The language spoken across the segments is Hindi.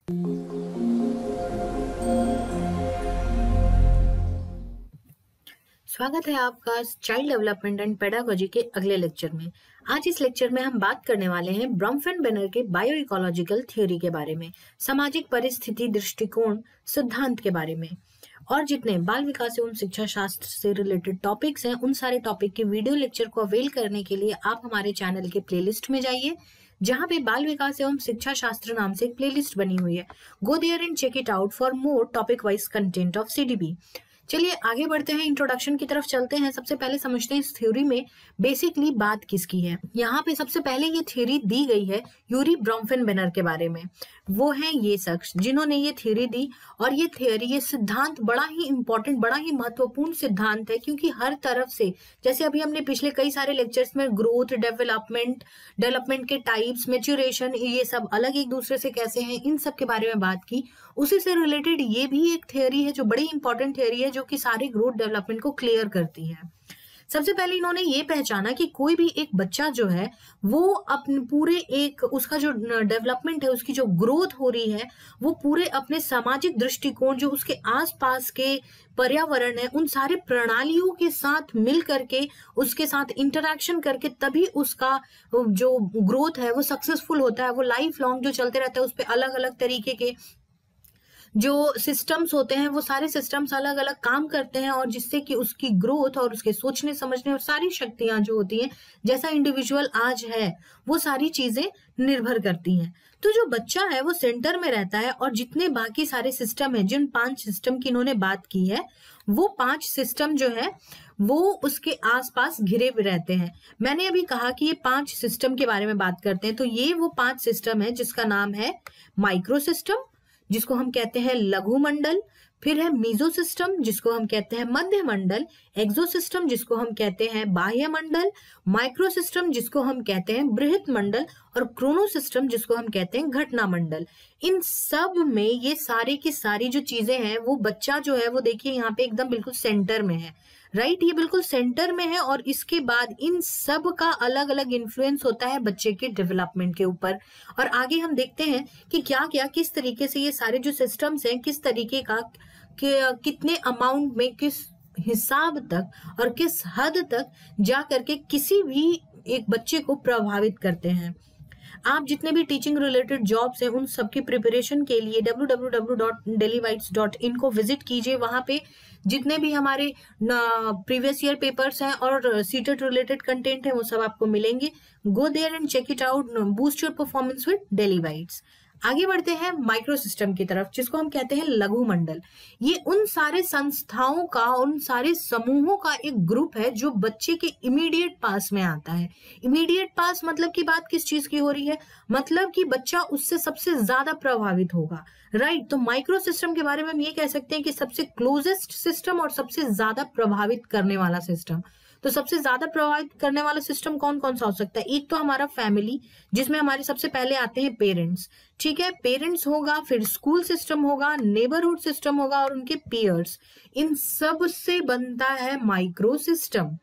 स्वागत है आपका चाइल्ड डेवलपमेंट एंड पेडागोजी के अगले लेक्चर में। आज इस लेक्चर में हम बात करने वाले हैं ब्रॉमफेन-बेनर के बायो इकोलॉजिकल थ्योरी के बारे में, सामाजिक परिस्थिति दृष्टिकोण सिद्धांत के बारे में। और जितने बाल विकास एवं शिक्षा शास्त्र से रिलेटेड टॉपिक्स हैं, उन सारे टॉपिक के वीडियो लेक्चर को अवेल करने के लिए आप हमारे चैनल के प्लेलिस्ट में जाइए, जहां पे बाल विकास एवं शिक्षा शास्त्र नाम से एक प्लेलिस्ट बनी हुई है। Go there and check it out for more topic wise content of CDB. चलिए आगे बढ़ते हैं, इंट्रोडक्शन की तरफ चलते हैं। सबसे पहले समझते हैं इस थ्योरी में बेसिकली बात किसकी है। यहाँ पे सबसे पहले ये थ्योरी दी गई है यूरी ब्रॉमफेन-बेनर के बारे में। वो हैं ये शख्स जिन्होंने ये थ्योरी दी, और ये थ्योरी, ये सिद्धांत बड़ा ही इंपॉर्टेंट, बड़ा ही महत्वपूर्ण सिद्धांत है, क्योंकि हर तरफ से, जैसे अभी हमने पिछले कई सारे लेक्चर्स में ग्रोथ, डेवलपमेंट के टाइप्स, मैच्योरेशन, ये सब अलग एक दूसरे से कैसे हैं, इन सब के बारे में बात की। उसी से रिलेटेड ये भी एक थ्योरी है जो बड़ी इंपॉर्टेंट थ्योरी है, जो कि सारे ग्रोथ डेवलपमेंट को क्लियर करती है। सबसे पहले इन्होंने ये पहचाना कि कोई भी एक बच्चा जो है वो अपने पूरे एक उसका जो डेवलपमेंट है, उसकी जो ग्रोथ हो रही है, वो पूरे अपने सामाजिक दृष्टिकोण, जो उसके आसपास के पर्यावरण है, उन सारे प्रणालियों के साथ मिल करके, उसके साथ इंटरेक्शन करके, तभी उसका जो ग्रोथ है वो सक्सेसफुल होता है। वो लाइफ लॉन्ग जो चलते रहता है, उस पर अलग अलग तरीके के जो सिस्टम्स होते हैं, वो सारे सिस्टम्स अलग अलग काम करते हैं, और जिससे कि उसकी ग्रोथ और उसके सोचने समझने और सारी शक्तियां जो होती हैं, जैसा इंडिविजुअल आज है, वो सारी चीजें निर्भर करती हैं। तो जो बच्चा है वो सेंटर में रहता है, और जितने बाकी सारे सिस्टम है, जिन 5 सिस्टम की इन्होंने बात की है, वो 5 सिस्टम जो है वो उसके आसपास घिरे हुए रहते हैं। मैंने अभी कहा कि ये 5 सिस्टम के बारे में बात करते हैं, तो ये वो 5 सिस्टम है जिसका नाम है माइक्रो सिस्टम, जिसको हम कहते हैं लघु मंडल, फिर है मीजो सिस्टम, जिसको हम कहते हैं मध्य मंडल, एक्सो सिस्टम, जिसको हम कहते हैं बाह्य मंडल, माइक्रो सिस्टम, जिसको हम कहते हैं बृहत मंडल, और क्रोनो सिस्टम, जिसको हम कहते हैं घटना मंडल। इन सब में ये सारी की सारी जो चीजें हैं, वो बच्चा जो है वो देखिए यहाँ पे एकदम बिल्कुल सेंटर में है, राइट, ये बिल्कुल सेंटर में है। और इसके बाद इन सब का अलग अलग इन्फ्लुएंस होता है बच्चे के डेवलपमेंट के ऊपर। और आगे हम देखते हैं कि क्या क्या, किस तरीके से ये सारे जो सिस्टम्स हैं, किस तरीके का, कितने अमाउंट में, किस हिसाब तक और किस हद तक जा करके किसी भी एक बच्चे को प्रभावित करते हैं। आप जितने भी टीचिंग रिलेटेड जॉब्स हैं, उन सबकी प्रिपरेशन के लिए www.delhivites.in को विजिट कीजिए। वहां पे जितने भी हमारे प्रीवियस ईयर पेपर्स हैं और सीटेट रिलेटेड कंटेंट है, वो सब आपको मिलेंगे। Go there and check it out, boost your performance with DailyWits. आगे बढ़ते हैं माइक्रो सिस्टम की तरफ, जिसको हम कहते हैं लघु मंडल। ये उन सारे संस्थाओं का, उन सारे समूहों का एक ग्रुप है जो बच्चे के इमीडिएट पास में आता है। इमीडिएट पास मतलब की बात किस चीज की हो रही है, मतलब कि बच्चा उससे सबसे ज्यादा प्रभावित होगा, राइट। तो माइक्रो सिस्टम के बारे में हम ये कह सकते हैं कि सबसे क्लोजेस्ट सिस्टम और सबसे ज्यादा प्रभावित करने वाला सिस्टम। तो सबसे ज्यादा प्रभावित करने वाला सिस्टम कौन कौन सा हो सकता है? एक तो हमारा फैमिली, जिसमें हमारे सबसे पहले आते हैं पेरेंट्स, ठीक है, पेरेंट्स होगा, फिर स्कूल सिस्टम होगा, नेबरहुड सिस्टम होगा, और उनके पीयर्स। इन सब से बनता है माइक्रो सिस्टम,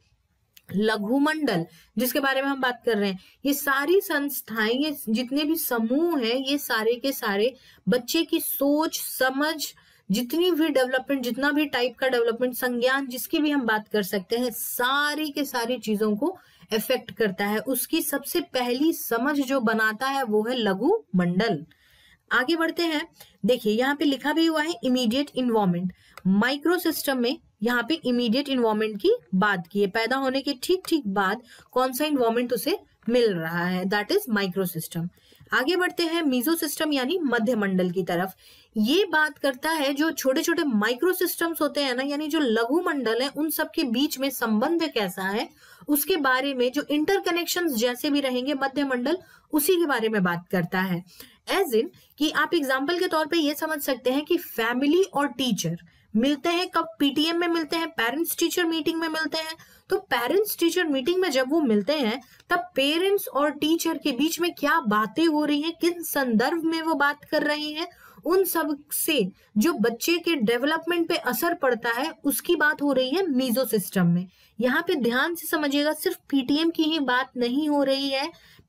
लघु मंडल, जिसके बारे में हम बात कर रहे हैं। ये सारी संस्थाएं, ये जितने भी समूह हैं, ये सारे के सारे बच्चे की सोच समझ, जितनी भी डेवलपमेंट, जितना भी टाइप का डेवलपमेंट, संज्ञान, जिसकी भी हम बात कर सकते हैं, सारी के सारी चीजों को इफेक्ट करता है। उसकी सबसे पहली समझ जो बनाता है वो है लघु मंडल। आगे बढ़ते हैं, देखिए यहाँ पे लिखा भी हुआ है इमीडिएट इन्वायरमेंट। माइक्रो सिस्टम में यहाँ पे इमीडिएट इन्वायरमेंट की बात की है, पैदा होने के ठीक ठीक बाद कौन सा इन्वायरमेंट उसे मिल रहा है, दैट इज माइक्रो सिस्टम। आगे बढ़ते हैं मीजो सिस्टम यानी मध्य मंडल की तरफ। ये बात करता है जो छोटे छोटे माइक्रो सिस्टम्स होते हैं ना, यानी जो लघु मंडल है, उन सब के बीच में संबंध कैसा है, उसके बारे में, जो इंटरकनेक्शंस जैसे भी रहेंगे, मध्य मंडल उसी के बारे में बात करता है। एज इन कि आप एग्जाम्पल के तौर पे ये समझ सकते हैं कि फैमिली और टीचर मिलते हैं कब? पीटीएम में मिलते हैं, पेरेंट्स टीचर मीटिंग में मिलते हैं। तो पेरेंट्स टीचर मीटिंग में जब वो मिलते हैं, तब पेरेंट्स और टीचर के बीच में क्या बातें हो रही हैं, किन संदर्भ में वो बात कर रहे हैं, उन सब से जो बच्चे के डेवलपमेंट पे असर पड़ता है, उसकी बात हो रही है मीजो सिस्टम में। यहाँ पे ध्यान से समझिएगा, सिर्फ पीटीएम की ही बात नहीं हो रही है,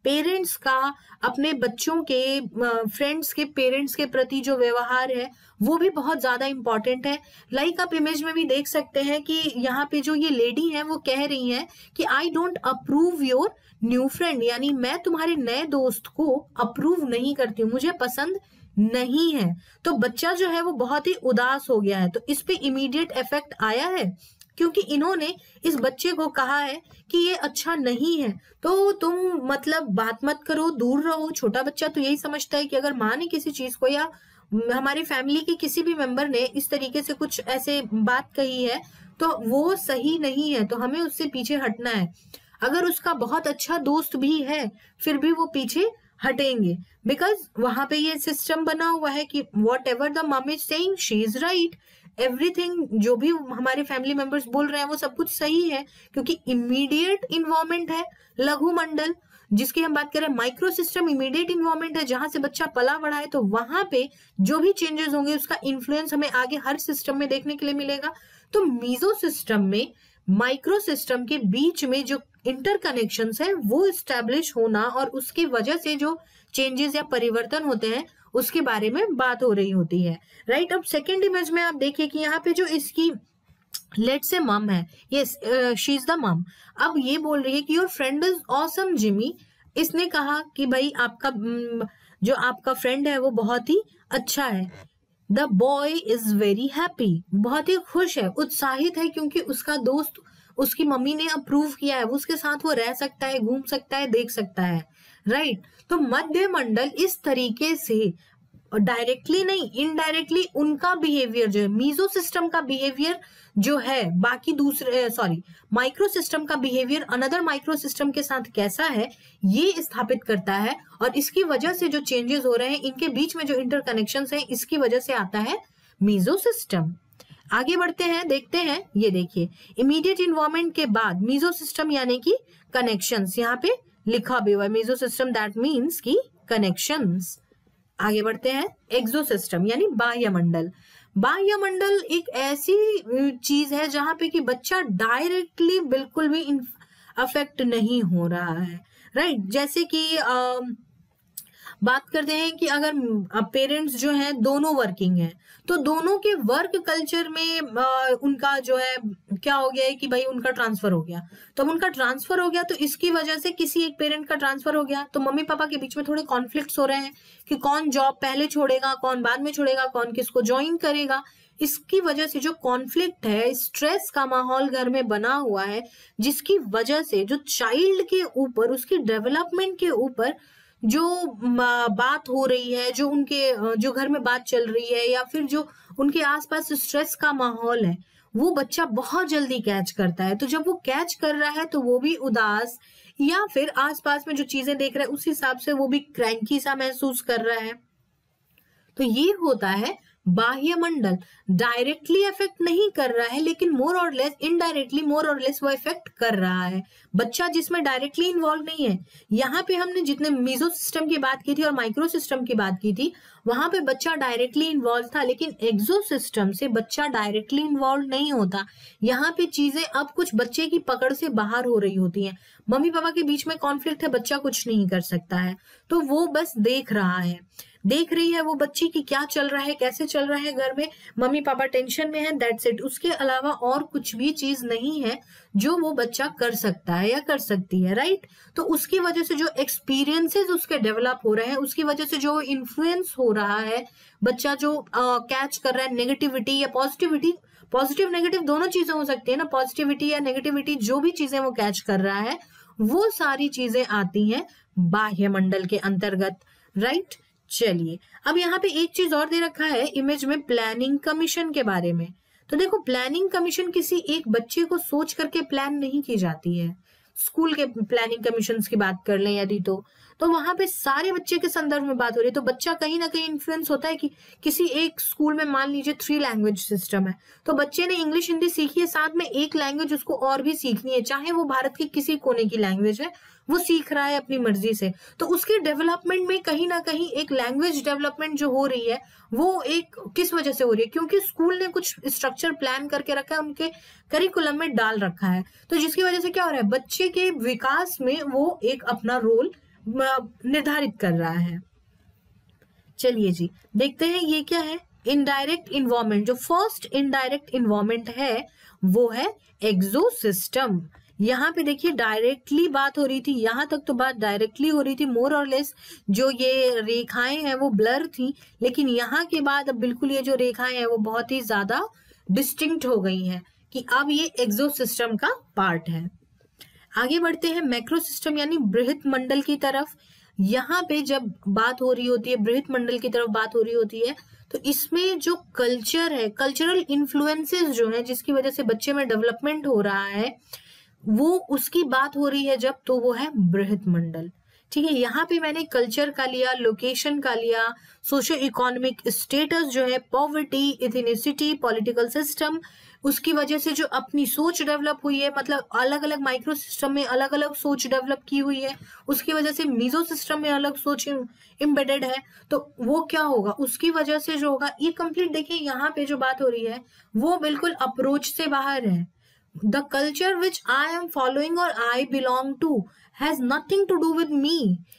पेरेंट्स का अपने बच्चों के फ्रेंड्स के पेरेंट्स के प्रति जो व्यवहार है वो भी बहुत ज्यादा इंपॉर्टेंट है। लाइक आप इमेज में भी देख सकते हैं कि यहाँ पे जो ये लेडी है वो कह रही है कि I don't approve your new friend, यानी मैं तुम्हारे नए दोस्त को अप्रूव नहीं करती हूँ, मुझे पसंद नहीं है। तो बच्चा जो है वो बहुत ही उदास हो गया है। तो इस पे इमीडिएट इफेक्ट आया है क्योंकि इन्होंने इस बच्चे को कहा है कि ये अच्छा नहीं है, तो तुम मतलब बात मत करो, दूर रहो। छोटा बच्चा तो यही समझता है कि अगर माँ ने किसी चीज को या हमारी फैमिली के किसी भी मेंबर ने इस तरीके से कुछ ऐसे बात कही है तो वो सही नहीं है, तो हमें उससे पीछे हटना है। अगर उसका बहुत अच्छा दोस्त भी है फिर भी वो पीछे हटेंगे, बिकॉज वहां पे ये सिस्टम बना हुआ है कि whatever the mum is saying she is right, everything जो भी हमारे फैमिली मेंबर्स बोल रहे हैं वो सब कुछ सही है, क्योंकि इमीडिएट इन्वॉल्वमेंट है। लघु मंडल जिसकी हम बात करें, माइक्रो सिस्टम इमीडिएट इन्वॉल्वमेंट है, जहां से बच्चा पला बढ़ा है, तो वहां पे जो भी चेंजेस होंगे उसका इन्फ्लुएंस हमें आगे हर सिस्टम में देखने के लिए मिलेगा। तो मीजो सिस्टम में माइक्रो सिस्टम के बीच में जो इंटरकनेक्शंस है वो स्टैब्लिश होना और उसकी वजह से जो चेंजेस या परिवर्तन होते हैं उसके बारे में बात हो रही होती है, राइट। अब सेकेंड इमेज में आप देखिए कि यहाँ पे जो इसकी लेट्स से मम है, यस शी इज द मम, अब ये बोल रही है कि your friend is awesome Jimmy. इसने कहा कि भाई आपका जो आपका फ्रेंड है वो बहुत ही अच्छा है। The boy is very happy, बहुत ही खुश है, उत्साहित है, क्योंकि उसका दोस्त उसकी मम्मी ने अप्रूव किया है, उसके साथ वो रह सकता है, घूम सकता है, देख सकता है, राइट। तो मध्य मंडल इस तरीके से डायरेक्टली नहीं इनडायरेक्टली उनका बिहेवियर जो है, मीजो सिस्टम का बिहेवियर जो है बाकी दूसरे माइक्रो सिस्टम का बिहेवियर अनदर माइक्रो सिस्टम के साथ कैसा है ये स्थापित करता है, और इसकी वजह से जो चेंजेस हो रहे हैं इनके बीच में जो इंटरकनेक्शंस हैं इसकी वजह से आता है मीजो सिस्टम। आगे बढ़ते हैं, देखते हैं, ये देखिए इमीडिएट इन्वॉल्वमेंट के बाद मीजो सिस्टम यानी कि कनेक्शंस, यहाँ पे लिखा भी हुआ है मीजो सिस्टम, दैट मीन्स की कनेक्शंस। आगे बढ़ते हैं, एक्सो सिस्टम यानी बाह्य मंडल। बाह्य मंडल एक ऐसी चीज है जहां पे कि बच्चा डायरेक्टली बिल्कुल भी अफेक्ट नहीं हो रहा है, राइट। जैसे कि बात करते हैं कि अगर पेरेंट्स जो हैं दोनों वर्किंग हैं तो दोनों के वर्क कल्चर में उनका जो है क्या हो गया है कि भाई उनका ट्रांसफर हो गया। तो उनका ट्रांसफर हो गया तो इसकी वजह से किसी एक पेरेंट का ट्रांसफर हो गया तो मम्मी पापा के बीच में थोड़े कॉन्फ्लिक्ट्स हो रहे हैं कि कौन जॉब पहले छोड़ेगा, कौन बाद में छोड़ेगा, कौन किसको ज्वाइन करेगा। इसकी वजह से जो कॉन्फ्लिक्ट है, स्ट्रेस का माहौल घर में बना हुआ है, जिसकी वजह से जो चाइल्ड के ऊपर, उसकी डेवलपमेंट के ऊपर जो बात हो रही है, जो उनके जो घर में बात चल रही है, या फिर जो उनके आसपास स्ट्रेस का माहौल है, वो बच्चा बहुत जल्दी कैच करता है। तो जब वो कैच कर रहा है तो वो भी उदास या फिर आसपास में जो चीजें देख रहा है उस हिसाब से वो भी क्रैंकी सा महसूस कर रहा है। तो ये होता है बाह्य मंडल, डायरेक्टली इफेक्ट नहीं कर रहा है लेकिन मोर और लेस इनडायरेक्टली मोर और लेस वो इफेक्ट कर रहा है। बच्चा जिसमें डायरेक्टली इन्वॉल्व नहीं है, यहाँ पे हमने जितने मीजो सिस्टम की बात की थी और माइक्रो सिस्टम की बात की थी वहां पे बच्चा डायरेक्टली इन्वॉल्व था, लेकिन एक्सो सिस्टम से बच्चा डायरेक्टली इन्वॉल्व नहीं होता। यहाँ पे चीजें अब कुछ बच्चे की पकड़ से बाहर हो रही होती हैं। मम्मी पापा के बीच में कॉन्फ्लिक्ट है, बच्चा कुछ नहीं कर सकता है, तो वो बस देख रहा है, देख रही है वो बच्ची की क्या चल रहा है, कैसे चल रहा है घर में, मम्मी पापा टेंशन में है, दैट्स इट। उसके अलावा और कुछ भी चीज नहीं है जो वो बच्चा कर सकता है या कर सकती है, राइट। तो उसकी वजह से जो एक्सपीरियंसेस उसके डेवलप हो रहे हैं, उसकी वजह से जो इन्फ्लुएंस हो रहा है, बच्चा जो कैच कर रहा है नेगेटिविटी या पॉजिटिविटी, पॉजिटिव नेगेटिव दोनों चीजें हो सकती है ना, पॉजिटिविटी या नेगेटिविटी, जो भी चीजें वो कैच कर रहा है वो सारी चीजें आती हैं बाह्य मंडल के अंतर्गत, राइट। चलिए अब यहाँ पे एक चीज और दे रखा है इमेज में, प्लानिंग कमीशन के बारे में। तो देखो प्लानिंग कमीशन किसी एक बच्चे को सोच करके प्लान नहीं की जाती है। स्कूल के प्लानिंग कमीशन की बात कर लें यदि तो वहां पे सारे बच्चे के संदर्भ में बात हो रही है, तो बच्चा कहीं ना कहीं इन्फ्लुएंस होता है कि किसी एक स्कूल में मान लीजिए 3 लैंग्वेज सिस्टम है, तो बच्चे ने इंग्लिश हिंदी सीखी है, साथ में एक लैंग्वेज उसको और भी सीखनी है, चाहे वो भारत के किसी कोने की लैंग्वेज है, वो सीख रहा है अपनी मर्जी से। तो उसके डेवलपमेंट में कहीं ना कहीं एक लैंग्वेज डेवलपमेंट जो हो रही है वो एक किस वजह से हो रही है, क्योंकि स्कूल ने कुछ स्ट्रक्चर प्लान करके रखा है, उनके करिकुलम में डाल रखा है, तो जिसकी वजह से क्या हो रहा है, बच्चे के विकास में वो एक अपना रोल निर्धारित कर रहा है। चलिए जी देखते हैं ये क्या है। इनडायरेक्ट इन्वायरमेंट, जो फर्स्ट इनडायरेक्ट इन्वायरमेंट है वो है एक्सोसिस्टम। यहाँ पे देखिए डायरेक्टली बात हो रही थी, यहाँ तक तो बात डायरेक्टली हो रही थी मोर और लेस, जो ये रेखाएं हैं वो ब्लर थी, लेकिन यहाँ के बाद अब बिल्कुल ये जो रेखाएं हैं वो बहुत ही ज्यादा डिस्टिंक्ट हो गई हैं कि अब ये एक्सोसिस्टम का पार्ट है। आगे बढ़ते हैं मैक्रो सिस्टम यानी बृहत मंडल की तरफ। यहाँ पे जब बात हो रही होती है, बृहत मंडल की तरफ बात हो रही होती है, तो इसमें जो कल्चर है, कल्चरल इन्फ्लुएंसेस जो है जिसकी वजह से बच्चे में डेवलपमेंट हो रहा है, वो उसकी बात हो रही है जब, तो वो है बृहत मंडल। ठीक है, यहाँ पे मैंने कल्चर का लिया, लोकेशन का लिया, सोशो इकोनॉमिक स्टेटस जो है, पॉवर्टी, इथनिसिटी, पॉलिटिकल सिस्टम, उसकी वजह से जो अपनी सोच डेवलप हुई है, मतलब अलग अलग माइक्रो सिस्टम में अलग अलग सोच डेवलप की हुई है, उसकी वजह से मीजो सिस्टम में अलग सोच इम्बेडेड है, तो वो क्या होगा, उसकी वजह से जो होगा ये कंप्लीट। देखिए यहाँ पे जो बात हो रही है वो बिल्कुल अप्रोच से बाहर है। The culture which I am following or I belong to has nothing to do with me.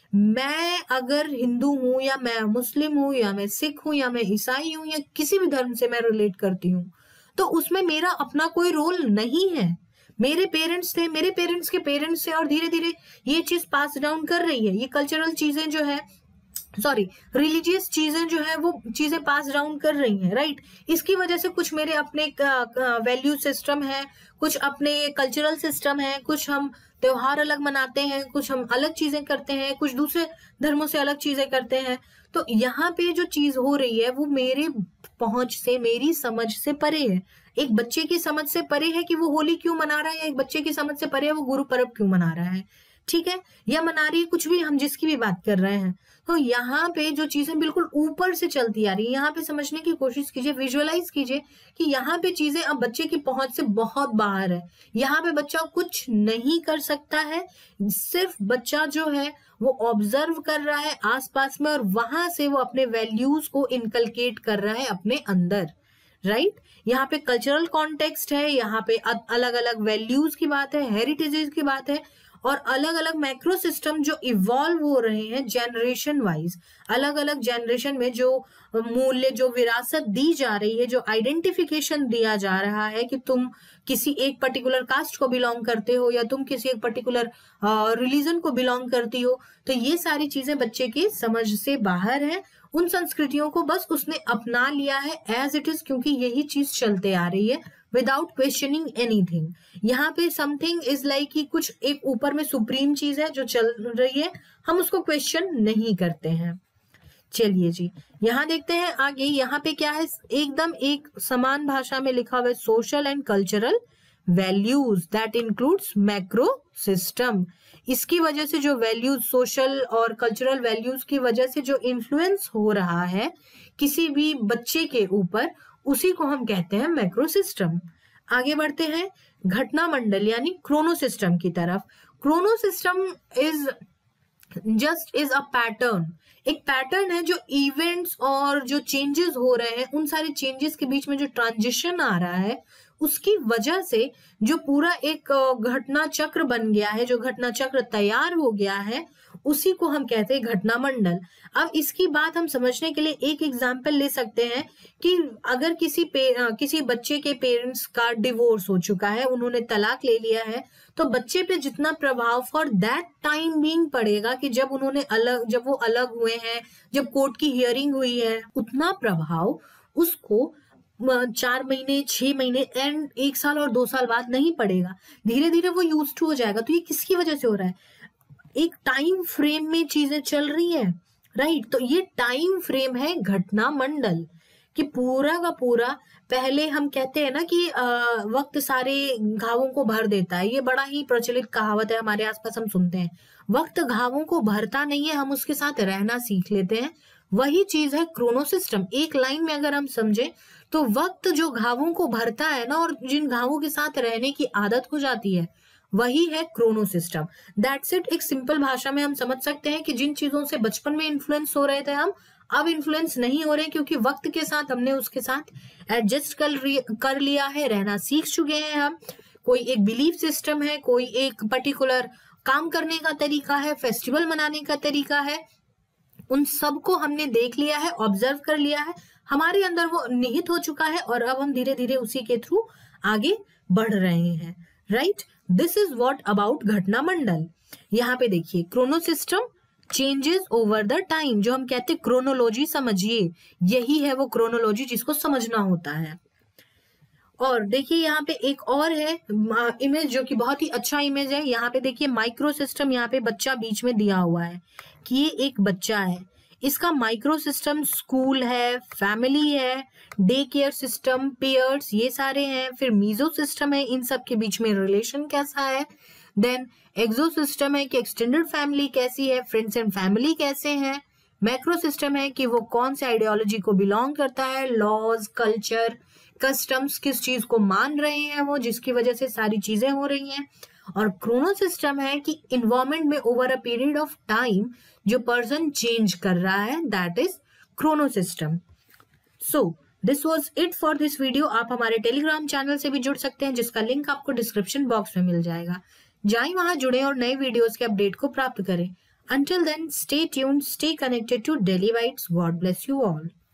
मैं अगर हिंदू हूं या मैं मुस्लिम हूं या मैं सिख हूं या मैं ईसाई हूं या किसी भी धर्म से मैं रिलेट करती हूँ, तो उसमें मेरा अपना कोई रोल नहीं है। मेरे पेरेंट्स थे, मेरे पेरेंट्स के पेरेंट्स थे, और धीरे धीरे ये चीज पास डाउन कर रही है। ये कल्चरल चीजें जो है, सॉरी रिलीजियस चीजें जो है वो चीजें पास डाउन कर रही हैं, राइट। इसकी वजह से कुछ मेरे अपने वैल्यू सिस्टम है, कुछ अपने कल्चरल सिस्टम है, कुछ हम त्योहार अलग मनाते हैं, कुछ हम अलग चीजें करते हैं, कुछ दूसरे धर्मों से अलग चीजें करते हैं। तो यहाँ पे जो चीज हो रही है वो मेरे पहुंच से, मेरी समझ से परे है। एक बच्चे की समझ से परे है कि वो होली क्यों मना रहा है, या एक बच्चे की समझ से परे है वो गुरु पर्व क्यों मना रहा है, ठीक है, या मना रही है, कुछ भी हम जिसकी भी बात कर रहे हैं। तो यहाँ पे जो चीजें बिल्कुल ऊपर से चलती आ रही है, यहाँ पे समझने की कोशिश कीजिए, विजुअलाइज कीजिए कि यहाँ पे चीजें अब बच्चे की पहुंच से बहुत बाहर है। यहाँ पे बच्चा कुछ नहीं कर सकता है, सिर्फ बच्चा जो है वो ऑब्जर्व कर रहा है आसपास में, और वहां से वो अपने वैल्यूज को इनकलकेट कर रहा है अपने अंदर, राइट। यहाँ पे कल्चरल कॉन्टेक्स्ट है, यहाँ पे अलग अलग वैल्यूज की बात है, हेरिटेजेस की बात है, और अलग अलग मैक्रो सिस्टम जो इवॉल्व हो रहे हैं जनरेशन वाइज, अलग अलग जनरेशन में जो मूल्य, जो विरासत दी जा रही है, जो आइडेंटिफिकेशन दिया जा रहा है कि तुम किसी एक पर्टिकुलर कास्ट को बिलोंग करते हो या तुम किसी एक पर्टिकुलर रिलीजन को बिलोंग करती हो, तो ये सारी चीजें बच्चे की समझ से बाहर है। उन संस्कृतियों को बस उसने अपना लिया है एज इट इज, क्योंकि यही चीज चलते आ रही है विदाउट क्वेश्चनिंग एनीथिंग। यहाँ पे समथिंग इज लाइक कि कुछ एक ऊपर में सुप्रीम चीज है जो चल रही है, हम उसको क्वेश्चन नहीं करते हैं। चलिए जी यहाँ देखते हैं आगे, यहाँ पे क्या है, एकदम एक समान भाषा में लिखा हुआ है, social and cultural values that includes macro system. इसकी वजह से जो वैल्यूज, सोशल और कल्चरल वैल्यूज की वजह से जो इन्फ्लुएंस हो रहा है किसी भी बच्चे के ऊपर, उसी को हम कहते हैं मैक्रो सिस्टम। आगे बढ़ते हैं घटना मंडल यानी क्रोनो सिस्टम की तरफ। Chrono system is a pattern, एक पैटर्न है जो इवेंट्स और जो चेंजेस हो रहे हैं, उन सारे चेंजेस के बीच में जो ट्रांजिशन आ रहा है, उसकी वजह से जो पूरा एक घटना चक्र बन गया है, जो घटना चक्र तैयार हो गया है, उसी को हम कहते हैं घटना मंडल। अब इसकी बात हम समझने के लिए एक एग्जाम्पल ले सकते हैं कि अगर किसी बच्चे के पेरेंट्स का डिवोर्स हो चुका है, उन्होंने तलाक ले लिया है, तो बच्चे पे जितना प्रभाव फॉर दैट टाइम बीइंग पड़ेगा कि जब वो अलग हुए हैं, जब कोर्ट की हियरिंग हुई है, उतना प्रभाव उसको 4 महीने, 6 महीने एंड 1 साल और 2 साल बाद नहीं पड़ेगा। धीरे धीरे वो यूज टू हो जाएगा। तो ये किसकी वजह से हो रहा है, एक टाइम फ्रेम में चीजें चल रही है, राइट। तो ये टाइम फ्रेम है घटना मंडल कि पूरा का पूरा, पहले हम कहते हैं ना कि वक्त सारे घावों को भर देता है, ये बड़ा ही प्रचलित कहावत है, हमारे आसपास हम सुनते हैं। वक्त घावों को भरता नहीं है, हम उसके साथ रहना सीख लेते हैं। वही चीज है क्रोनो सिस्टम। एक लाइन में अगर हम समझे तो वक्त जो घावों को भरता है ना, और जिन घावों के साथ रहने की आदत हो जाती है, वही है क्रोनो सिस्टम। That's it. एक सिंपल भाषा में हम समझ सकते हैं कि जिन चीजों से बचपन में इन्फ्लुएंस हो रहे थे हम, अब इन्फ्लुएंस नहीं हो रहे, क्योंकि वक्त के साथ हमने उसके साथ एडजस्ट कर लिया है, रहना सीख चुके हैं हम। कोई एक बिलीफ सिस्टम है, कोई एक पर्टिकुलर काम करने का तरीका है, फेस्टिवल मनाने का तरीका है, उन सबको हमने देख लिया है, ऑब्जर्व कर लिया है, हमारे अंदर वो निहित हो चुका है और अब हम धीरे धीरे उसी के थ्रू आगे बढ़ रहे हैं, right. This is what about घटना मंडल। यहाँ पे देखिए chrono system changes over the time, जो हम कहते हैं क्रोनोलॉजी, समझिए यही है वो क्रोनोलॉजी जिसको समझना होता है। और देखिए यहाँ पे एक और है इमेज जो कि बहुत ही अच्छा इमेज है। यहाँ पे देखिए माइक्रो सिस्टम, यहाँ पे बच्चा बीच में दिया हुआ है कि ये एक बच्चा है, इसका माइक्रो सिस्टम स्कूल है, फैमिली है, डे केयर सिस्टम, पेयर्स, ये सारे हैं। फिर मीजो सिस्टम है, इन सब के बीच में रिलेशन कैसा है। देन एक्सो सिस्टम है कि एक्सटेंडेड फैमिली कैसी है, फ्रेंड्स एंड फैमिली कैसे हैं। मैक्रो सिस्टम है कि वो कौन से आइडियोलॉजी को बिलोंग करता है, लॉज, कल्चर, कस्टम्स, किस चीज को मान रहे हैं वो, जिसकी वजह से सारी चीजें हो रही हैं। और क्रोनो सिस्टम है कि इन्वायरमेंट में over a period of time जो पर्सन चेंज कर रहा है, that is chrono system. So this was it for this video. आप हमारे टेलीग्राम चैनल से भी जुड़ सकते हैं, जिसका लिंक आपको डिस्क्रिप्शन बॉक्स में मिल जाएगा। जाएं वहां जुड़े और नए वीडियोस के अपडेट को प्राप्त करें। Until then, stay tuned, stay connected to Daily Bites. God bless you all.